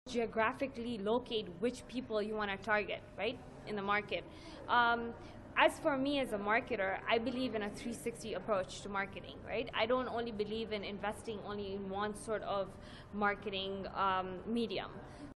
geographically locate which people you want to target, right, in the market. As for me as a marketer, I believe in a 360 approach to marketing, right? I don't only believe in investing only in one sort of marketing medium.